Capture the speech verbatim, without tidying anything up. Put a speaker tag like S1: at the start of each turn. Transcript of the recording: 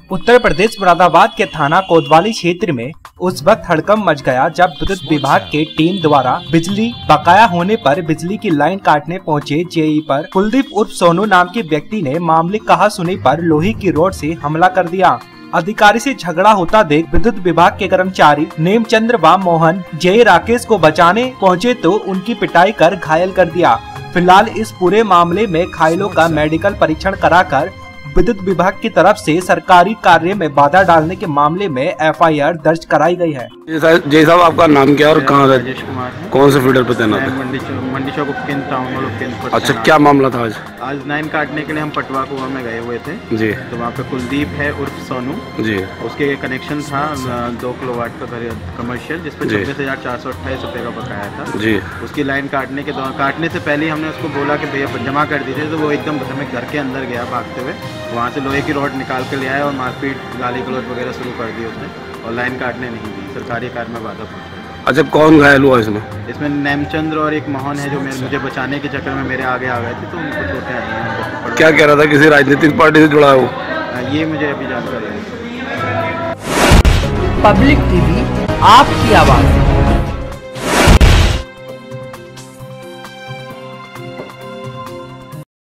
S1: उत्तर प्रदेश मुरादाबाद के थाना कोतवाली क्षेत्र में उस वक्त हड़कंप मच गया जब विद्युत विभाग के टीम द्वारा बिजली बकाया होने पर बिजली की लाइन काटने पहुंचे जेई पर कुलदीप उर्फ सोनू नाम के व्यक्ति ने मामले कहा सुनी पर लोहे की रॉड से हमला कर दिया। अधिकारी से झगड़ा होता देख विद्युत विभाग के कर्मचारी नेमचंद्र व मोहन जेई राकेश को बचाने पहुँचे तो उनकी पिटाई कर घायल कर दिया। फिलहाल इस पूरे मामले में घायलों का मेडिकल परीक्षण कराकर विद्युत विभाग की तरफ से सरकारी कार्य में बाधा डालने के मामले में एफ आई आर दर्ज कराई गई है।
S2: जय साहब, आपका नाम क्या और कहाँ
S3: राजेश कुमार है।
S2: कौन से फीडर पे तैनात है?
S3: मंडी चौक मंडी चौक उपकेंद्र टाउन और उपकेंद्र।
S2: अच्छा, क्या मामला था आज?
S3: आज लाइन काटने के लिए हम पटवा कुआं में गए हुए थे
S2: जी।
S3: तो वहाँ पे कुलदीप है उर्फ सोनू जी, उसके कनेक्शन था दो किलोवाट का कमर्शियल जिसपे छब्बीस हजार चार सौ अट्ठाईस रुपये का बकाया था जी। उसकी लाइन काटने के दौरान काटने से पहले हमने उसको बोला कि भैया जमा कर दीजिए, तो वो एकदम घर में घर के अंदर गया भागते हुए, वहाँ से लोहे की रॉड निकाल के ले आया और मारपीट गाली गलौज वगैरह शुरू कर दी उसने और लाइन काटने नहीं दी, सरकारी कार्य में बाधा पहुँचा।
S2: अच्छा, कौन घायल हुआ इसमें?
S3: इसमें नेमचंद्र और एक मोहन है जो मेरे मुझे बचाने के चक्कर में मेरे आगे आ गए थे, तो उनको चोटें आई हैं।
S2: क्या कह रहा था, किसी राजनीतिक पार्टी से जुड़ा है वो?
S3: ये मुझे अभी जानकारी है।
S4: पब्लिक टीवी आपकी आवाज़।